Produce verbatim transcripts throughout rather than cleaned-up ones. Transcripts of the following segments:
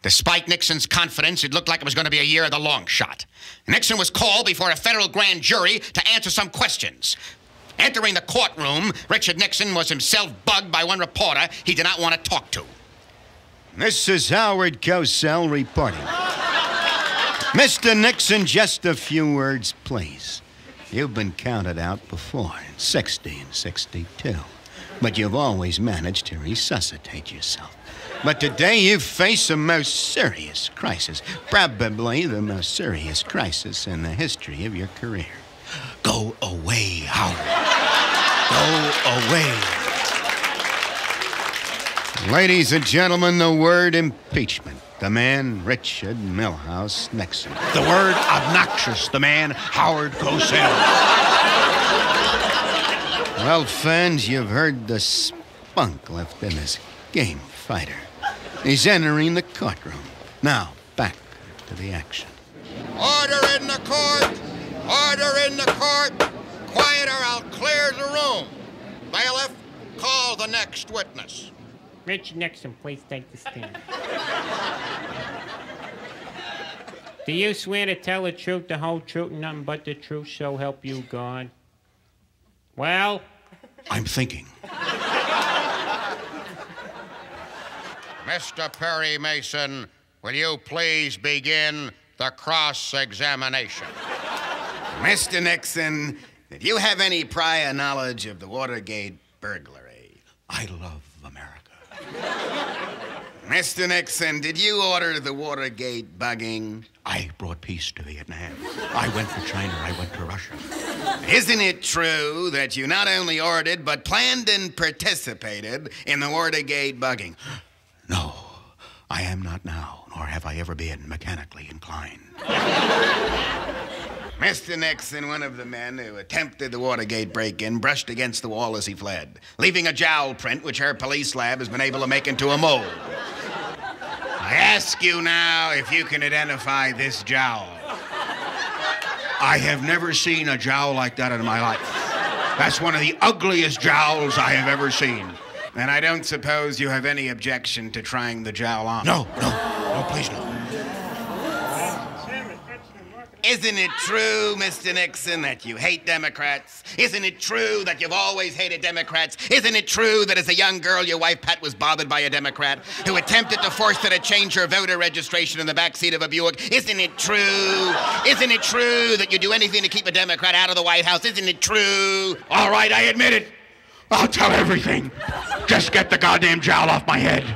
Despite Nixon's confidence, it looked like it was going to be a year of the long shot. Nixon was called before a federal grand jury to answer some questions. Entering the courtroom, Richard Nixon was himself bugged by one reporter he did not want to talk to. This is Howard Cosell reporting. Mister Nixon, just a few words, please. You've been counted out before in sixty and sixty-two, but you've always managed to resuscitate yourself. But today you face a most serious crisis, probably the most serious crisis in the history of your career. Go away, Howard. Go away. Ladies and gentlemen, the word impeachment. The man, Richard Milhouse Nixon. The word obnoxious. The man, Howard Cosell. Well, fans, you've heard the spunk left in this game fighter. He's entering the courtroom. Now, back to the action. Order in the court! Order in the court! Quiet or I'll clear the room. Bailiff, call the next witness. Richard Nixon, please take the stand. Do you swear to tell the truth, the whole truth, and nothing but the truth, so help you God? Well? I'm thinking. Mister Perry Mason, will you please begin the cross-examination? Mister Nixon, did you have any prior knowledge of the Watergate burglary? I love America. Mister Nixon, did you order the Watergate bugging? I brought peace to Vietnam. I went to China. I went to Russia. Isn't it true that you not only ordered, but planned and participated in the Watergate bugging? No, I am not now, nor have I ever been mechanically inclined. Mister Nixon, one of the men who attempted the Watergate break-in, brushed against the wall as he fled, leaving a jowl print which our police lab has been able to make into a mold. I ask you now if you can identify this jowl. I have never seen a jowl like that in my life. That's one of the ugliest jowls I have ever seen. And I don't suppose you have any objection to trying the jowl on. No, no, no, please no. Isn't it true, Mister Nixon, that you hate Democrats? Isn't it true that you've always hated Democrats? Isn't it true that as a young girl, your wife, Pat, was bothered by a Democrat who attempted to force her to change her voter registration in the backseat of a Buick? Isn't it true? Isn't it true that you do anything to keep a Democrat out of the White House? Isn't it true? All right, I admit it. I'll tell everything. Just get the goddamn jowl off my head.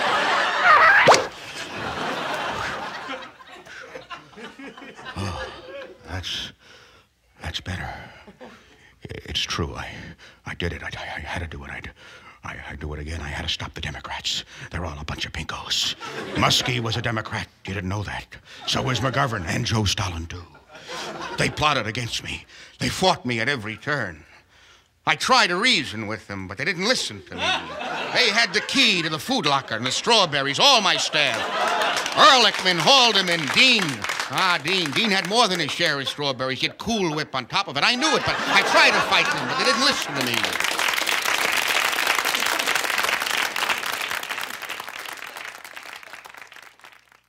Oh, that's, that's better. It's true. I, I did it. I, I had to do it. I'd, I, I'd do it again. I had to stop the Democrats. They're all a bunch of pinkos. Muskie was a Democrat. You didn't know that. So was McGovern and Joe Stalin, too. They plotted against me. They fought me at every turn. I tried to reason with them, but they didn't listen to me. They had the key to the food locker and the strawberries, all my staff. Ehrlichman, Haldeman, Dean. Ah, Dean. Dean had more than his share of strawberries. He had Cool Whip on top of it. I knew it, but I tried to fight them, but they didn't listen to me.